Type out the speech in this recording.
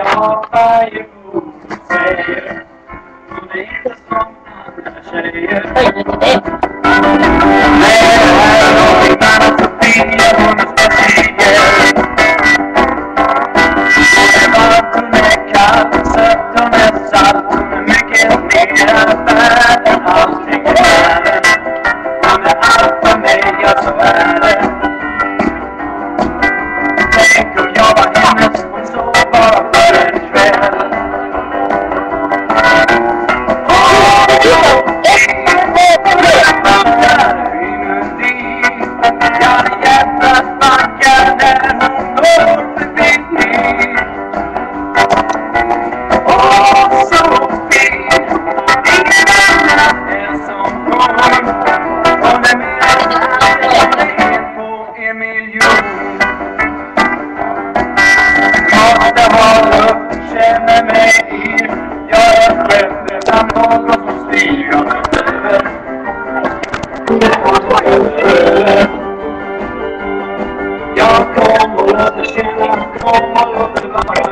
vad varje ord säger. Hon är inte som andra tjejer. Nej, det här är någonting annat som Sofia, hon är speciell. Hon är varmt, hon är kall, sött, hon är salt. Hon är mycket mer värd än allting i världen. Hon är allt för mig, ja så är det. Tänk om jag var hennes, hon såg bara för en kväll. Känner mig i, jag är själv utan någon som styr över. Jag kommer att känna, kommer att vara.